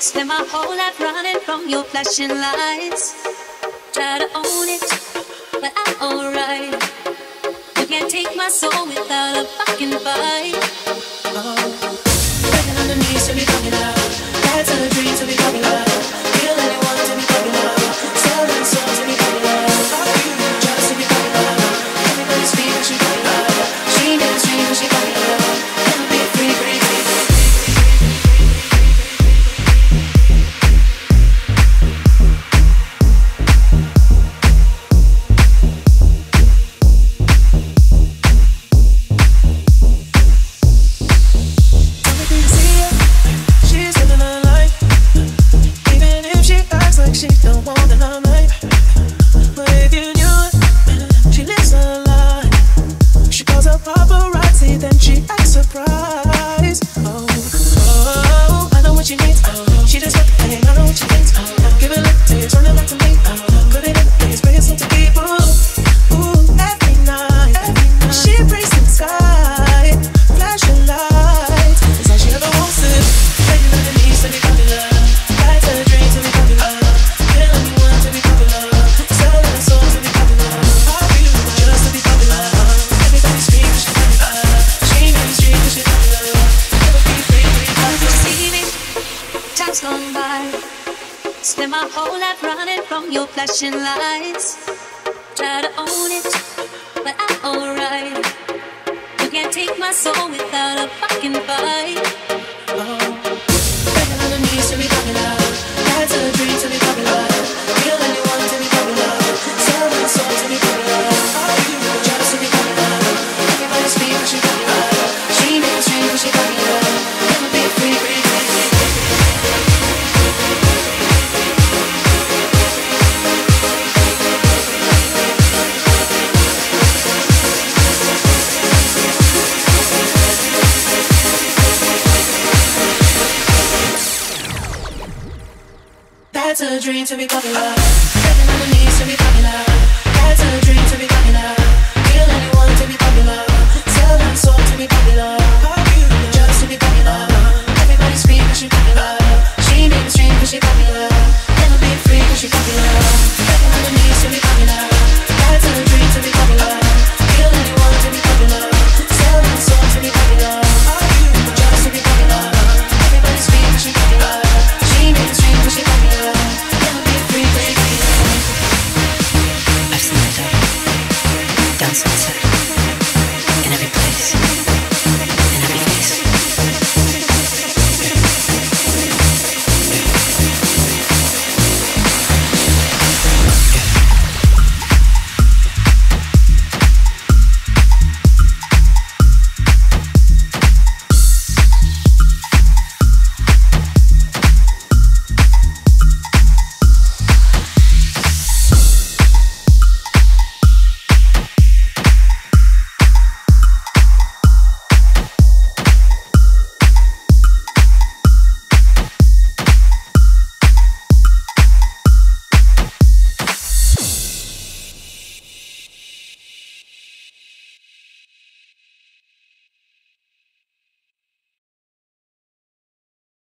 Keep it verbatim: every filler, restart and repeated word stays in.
Spend my whole life running from your flashing lights. Try to own it, but I'm alright. You can't take my soul without a fucking fight. Oh, begging on the knees to be popular. That's a dream to be popular. Kill anyone to be popular. Selling souls to be popular. Just to be popular. Everybody speak but she popular. She needs dream but she popular. Never be free, free, free. She don't want the limelight, but if you knew it, she lives a lie. She calls her paparazzi, then she acts surprised. Oh, oh, I know what she needs. Oh, she just look and I know what she thinks. Oh, give it lip to turn it back to me. Oh, put it in the place, bring it so to people. Ooh, every night, every night. She prays to the sky, flashing lights. It's all she ever wants is begging on her knees to be popular. That's her dream to be popular. Gone by. Spend my whole life running from your flashing lights. Try to own it, but I'm alright. You can't take my soul without a fucking fight. Oh, begging on the knees to be popular. That's a dream to be popular. Kill anyone to be popular. Sell my soul to be popular. Just to be popular. Everybody speak but she popular. She needs dream but she popular. Never be free, free, free. That's a dream to be popular. Begging on the knees to be popular. That's a dream.